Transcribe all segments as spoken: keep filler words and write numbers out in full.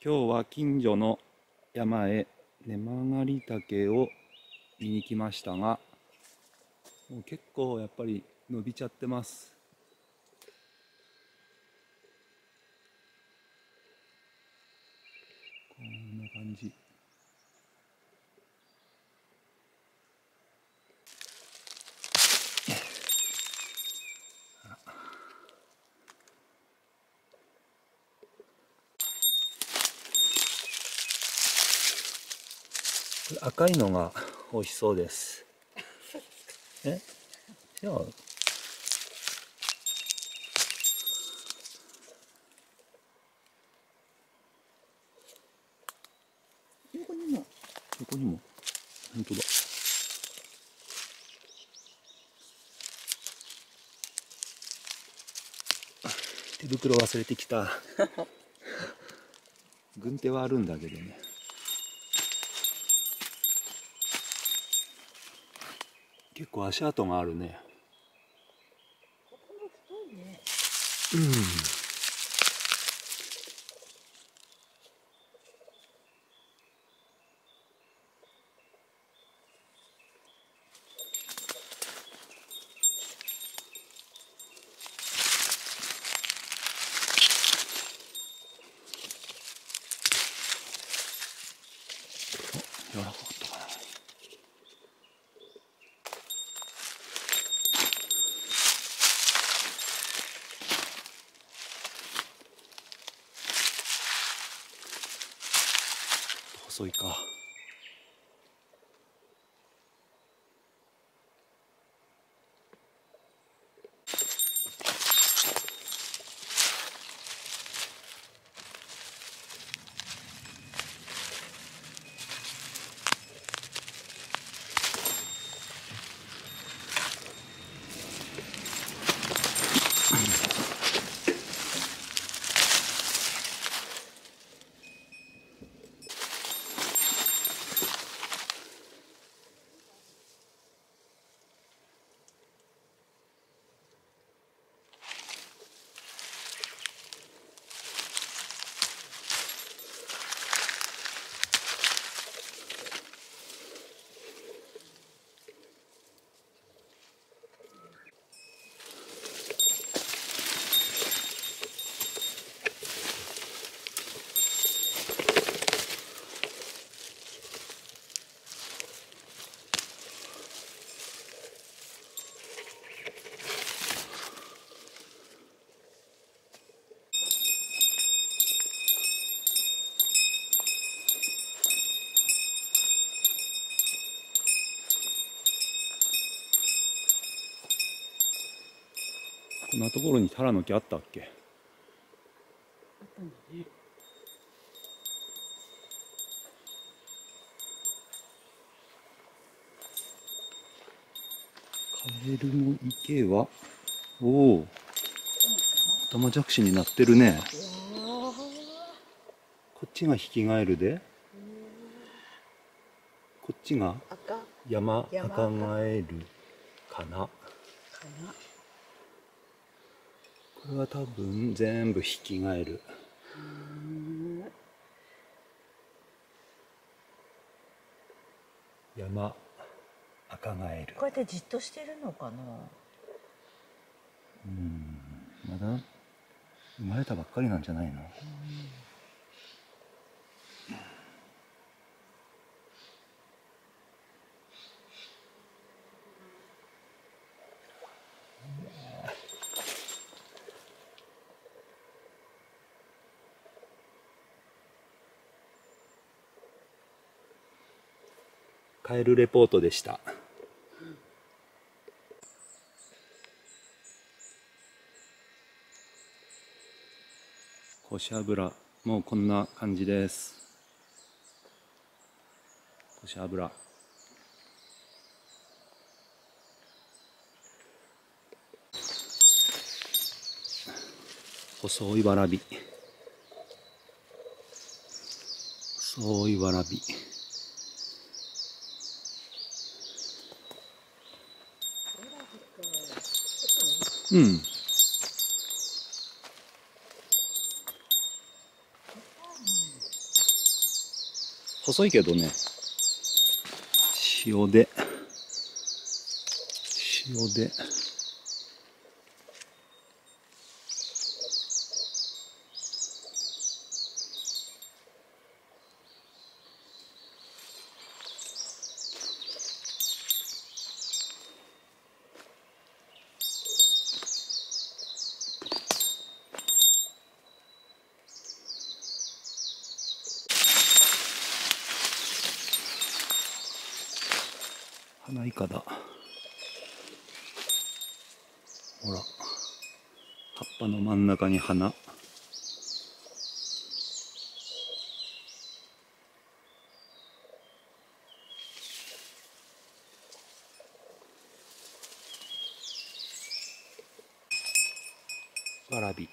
今日は近所の山へ根曲がり竹を見に来ましたが、もう結構やっぱり伸びちゃってます。こんな感じ。赤いのが美味しそうです。え、じゃあ横にも横にも本当だ。手袋忘れてきた。軍手はあるんだけどね。結構足跡があるね。 ここも太いね。 うん。柔らかかったかな。細いか。こんなところにタラの木あったっけ？ あったんだね。 カエルの池は、おお、オタマジャクシになってるね。こっちがヒキガエルで、こっちが赤ヤマアカガエルかな。 かな。 これは多分全部ヒキガエル。ヤマアカガエル。 こうやってじっとしてるのかな。 うん、まだ生まれたばっかりなんじゃないの？カエルレポートでした。こし油もうこんな感じです。こし油。細いわらび。細いわらび。うん。 細いけどね。塩で塩で花いかだ。ほら、葉っぱの真ん中に花。わらび。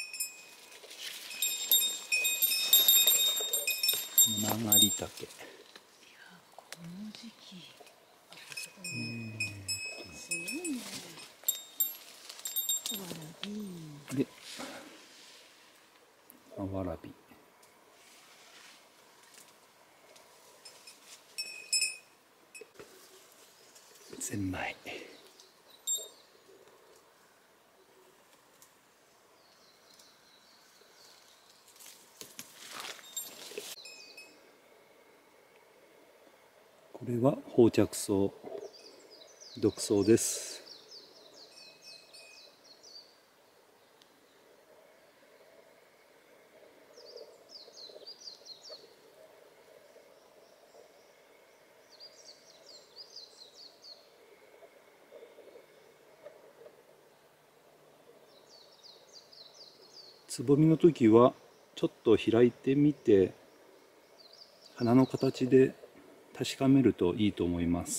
曲がり竹。 この時期。すごいね。わらび。 で、あわらび。ゼンマイ。これは放着草、毒草です。つぼみの時はちょっと開いてみて花の形で確かめるといいと思います。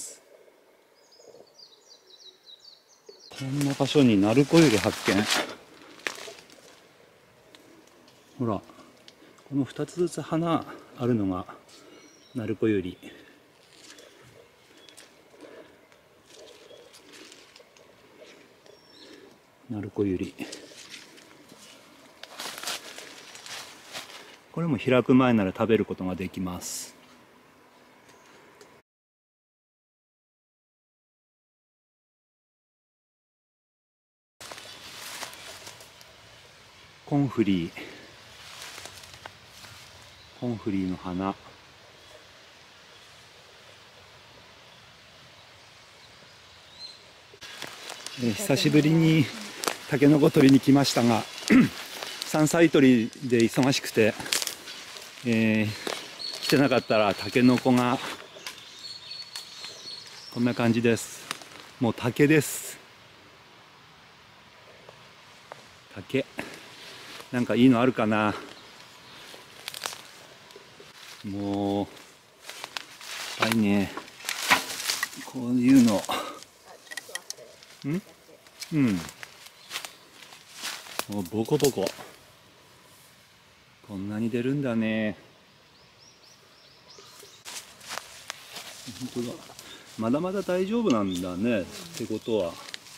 こんな場所にナルコユリ発見。ほら、このふたつずつ花あるのがナルコユリ。ナルコユリ。これも開く前なら食べることができます。コンフリー。コンフリーの花。え久しぶりにタケノコ取りに来ましたが山菜採りで忙しくて、えー、来てなかったらタケノコがこんな感じです。もう竹です。竹なんかいいのあるかな。もうはいね、こういうのんうんもうボコボコこんなに出るんだね。本当だ、まだまだ大丈夫なんだね、ってことは、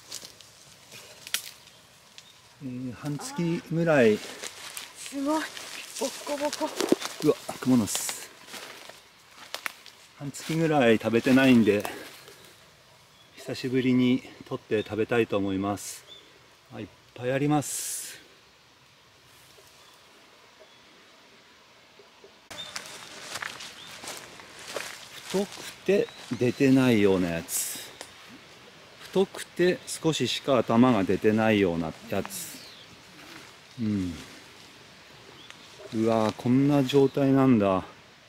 えー、半月ぐらい。 すごいボコボコ。 うわクモの巣。半月ぐらい食べてないんで久しぶりに取って食べたいと思います。あ、いっぱいあります。太くて出てないようなやつ、太くて少ししか頭が出てないようなやつ。うんうわーこんな状態なんだ。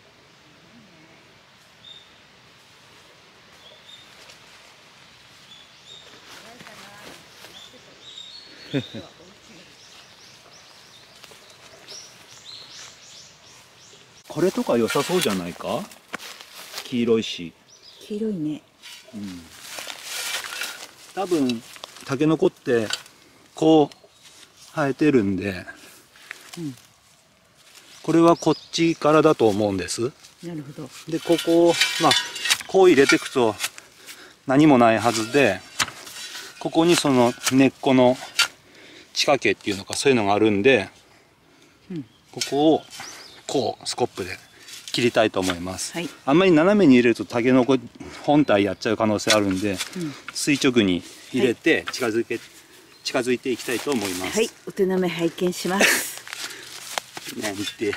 これとか良さそうじゃないか。黄色いし。 黄色いね。 うん。多分タケノコってこう生えてるんで、うん、これはこっちからだと思うんです。 なるほど。 でここをまあこう入れていくと何もないはずで、ここにその根っこの地下茎っていうのかそういうのがあるんで、うん、ここをこうスコップで切りたいと思います、 はい、 あんまり斜めに入れるとタケノコ本体やっちゃう可能性あるんで、うん、垂直に入れて近づけ、はい、近づいていきたいと思います。 はい、お手並み拝見しますね、見て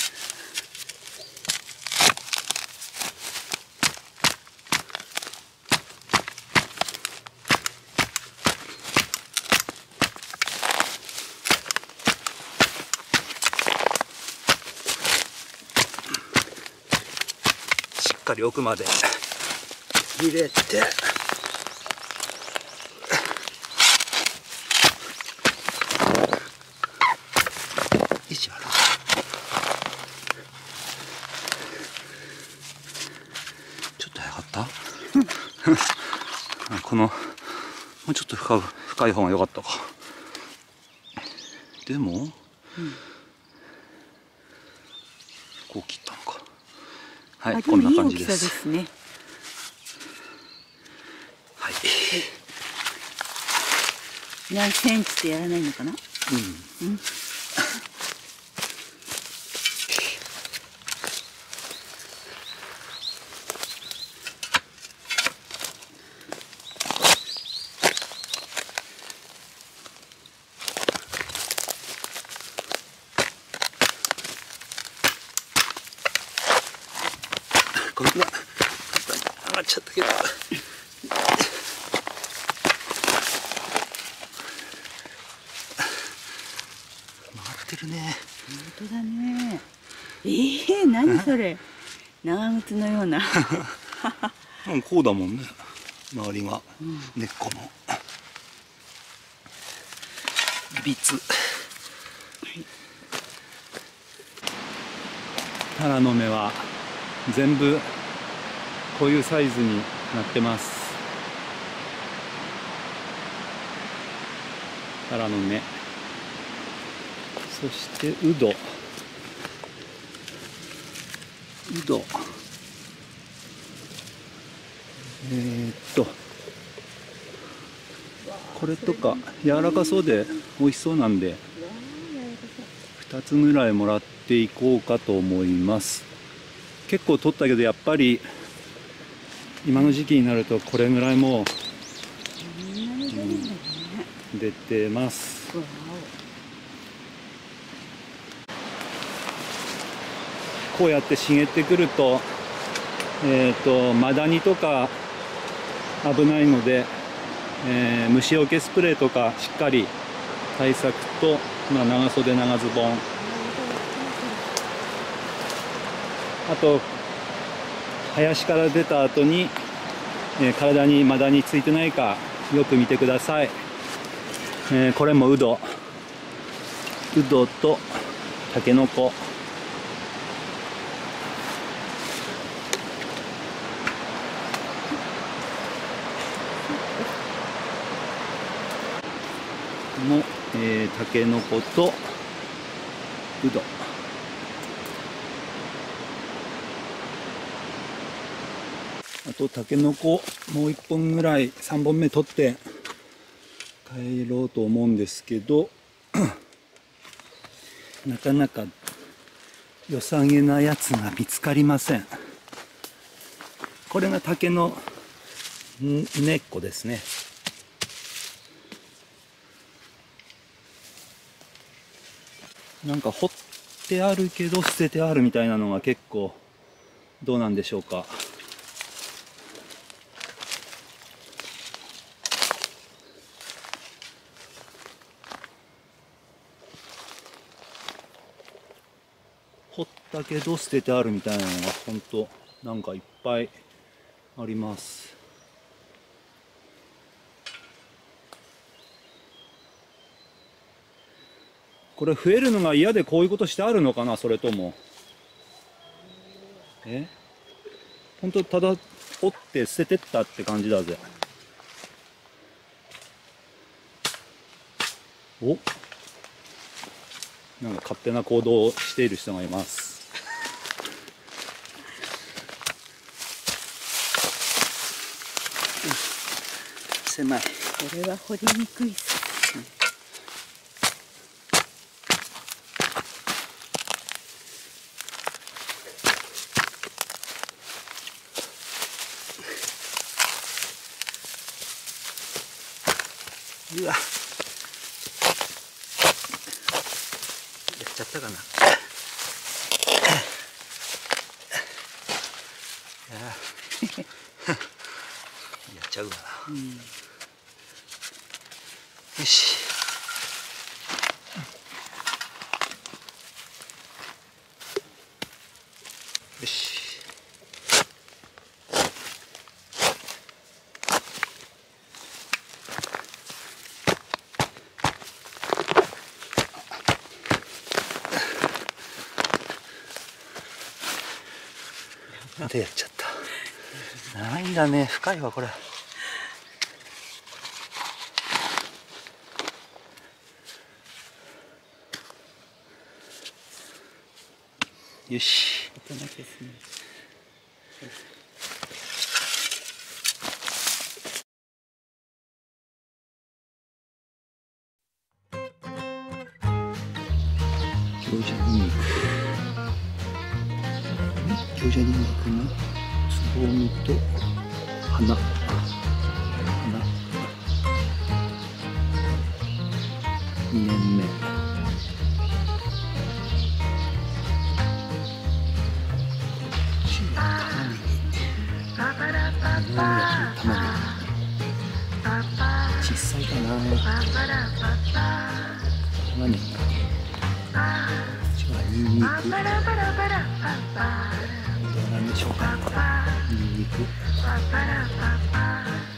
しっかり奥まで入れてちょっと早かったこのもうちょっと深深い方が良かったか。でも、うん、こう切ったのか。はい、こんな感じです。いい大きさですね。はい。はい、 何センチってやらないのかな。うん。うん、 こんな上がっちゃったけど。ね、 本当だね。ええー、何それ。長靴のような。 こうだもんね。周りが、うん、根っこの。ビツ。はい、タラの芽は全部こういうサイズになってます。タラの芽。そしてウド、ウド、えー、っとこれとか柔らかそうで美味しそうなんでふたつぐらいもらっていこうかと思います。結構取ったけどやっぱり今の時期になるとこれぐらいもう、うん、出てます。こうやって茂ってくると、えーと、マダニとか危ないので、えー、虫除けスプレーとかしっかり対策と、まあ、長袖長ズボン、あと林から出た後に、えー、体にマダニついてないかよく見てください。えー、これもウド、ウドとタケノコ。の、えー、タケノコとウド。あとタケノコもういっぽんぐらいさんぼんめ取って帰ろうと思うんですけどなかなか良さげなやつが見つかりません。これが竹の根っこですね。なんか掘ってあるけど捨ててあるみたいなのが結構どうなんでしょうか。掘ったけど捨ててあるみたいなのが本当なんかいっぱいあります。これ増えるのが嫌でこういうことしてあるのかな、それともえ本当ただ折って捨ててったって感じだぜ。お、なんか勝手な行動をしている人がいます。狭い。これは掘りにくいっす。 うわ、やっちゃったかな。やっちゃうわな、うん、よし。よし。またやっちゃった。長いんだね、深いわこれ。よし。大人ですね。強者ニンニク。強者ニンニクのつぼみと花。花。にねんめ。小さいかな。玉ねぎ。こっちはニンニク。どうなんでしょうか。ニンニク。